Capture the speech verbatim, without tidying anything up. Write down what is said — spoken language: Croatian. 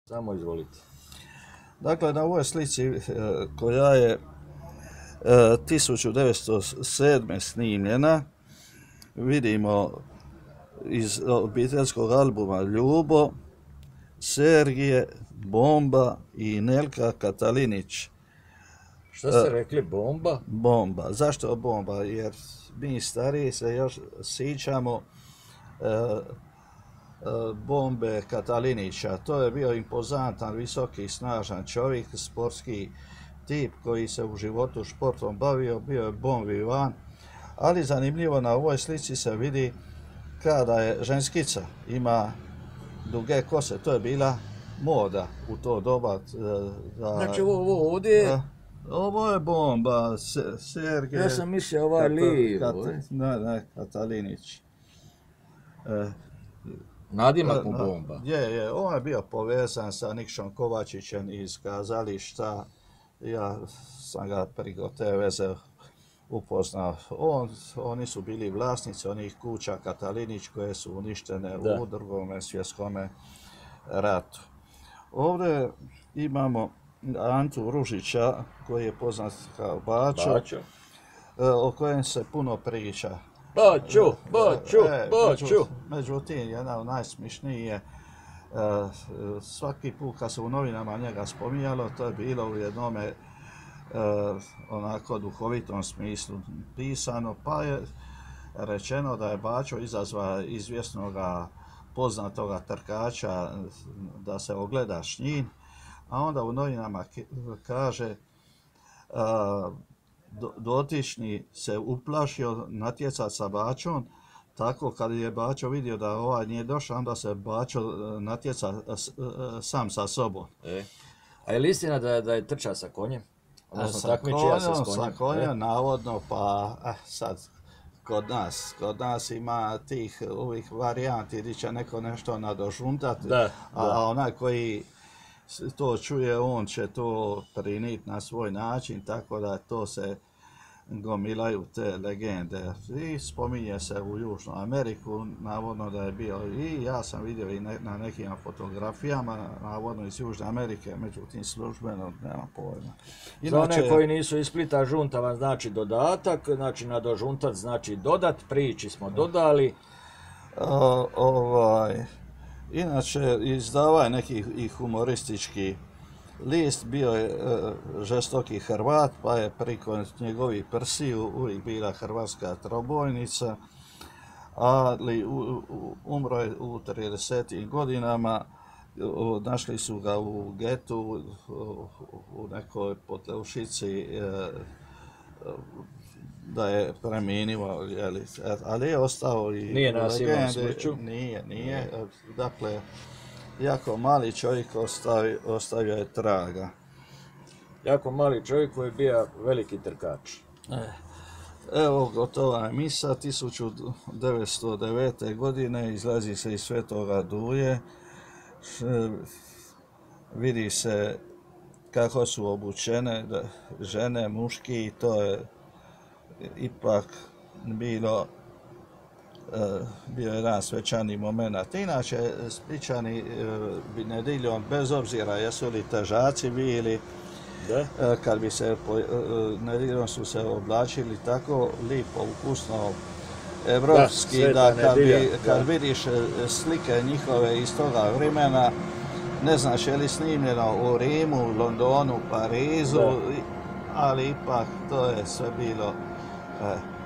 Samo izvolite. Dakle, na ovoj slici koja je e, tisuću devetsto sedme snimljena, vidimo iz obiteljskog albuma Ljubo, Sergije, Bomba i Nelka Katalinić. Šta ste rekli, Bomba? Bomba. Zašto Bomba? Jer mi stariji se još sjećamo e, Bombe Katalinića. To je bio impozantan, visoki, snažan čovjek, sportski tip koji se u životu športom bavio, bio je bon vivant, ali zanimljivo na ovoj slici se vidi kada je ženskica, ima duge kose, to je bila moda u to doba. Da, znači ovo, ovo ovdje... Da, ovo je Bomba, Sergej... Ja sam mislio ovaj lijevo. Kat, ne, ne, Katalinić. E, Nadimak mu Bomba. Je, je, on je bio povezan sa Nikšom Kovačićem iz kazališta. Ja sam ga preko te veze upoznao. On, oni su bili vlasnici onih kuća Katalinić koje su uništene da. u Drugom svjetskom ratu. Ovdje imamo Antu Ružića koji je poznat kao Bačo, Bačo. o kojem se puno priča. Bačo, Bačo, e, Bačo. Međutim, jedna od najsmišnijih je, svaki put kad se u novinama njega spominjalo, to je bilo u jednome onako duhovitom smislu pisano, pa je rečeno da je Bačo izazvao izvjesnoga poznatoga trkača da se ogleda s njim, a onda u novinama kaže dotični se uplašio natjecati sa Bačom, tako kad je Bačo vidio da ovaj nije došao, onda se Bačo natjeca sam sa sobom. E. A je li istina da je, da je trčao sa konjem? Odnosno, sa konjem, se s konjem, sa konjem e? navodno, pa eh, sad kod nas, kod nas ima tih ovih varijanti gdje će neko nešto nadožuntati, da, a da. onaj koji to čuje, on će to priniti na svoj način, tako da to se gomilaju te legende. I spominje se u Južnu Ameriku, navodno da je bio, i ja sam vidio i ne, na nekim fotografijama, navodno iz Južne Amerike, međutim službeno nema pojma. Inače, za one koji nisu iz Splita, žunta vam znači dodatak, znači nadožuntat znači dodat, priči smo dodali. O, ovaj, inače, izdava neki i humoristički list, bio je e, žestoki Hrvat, pa je priko njegovih prsiju uvijek bila hrvatska trobojnica, ali u, u, umro je u tridesetim godinama, u, našli su ga u getu, u, u nekoj potleušici, e, da je preminuo, ali je ostao i nije nasilno smrću? Nije, nije, dakle, jako mali čovjek ostavio, ostavio je traga. Jako mali čovjek koji je bio veliki trkač. Evo, gotova emisija, tisuću devetsto devete. godine, izlazi se iz Svetoga Duje. Vidi se kako su obučene žene, muški, i to je ipak bilo bio jedan svečani moment. Inače, Splićani bi nedjeljom, bez obzira jesu li težaci bili, da? Kad bi se nedjeljom su se oblačili tako lipo, ukusno, evropski, da, da kad, bi, kad da. vidiš slike njihove iz toga vremena, ne znaš je li snimljeno u Rimu, Londonu, Parizu, da. ali ipak to je sve bilo eh,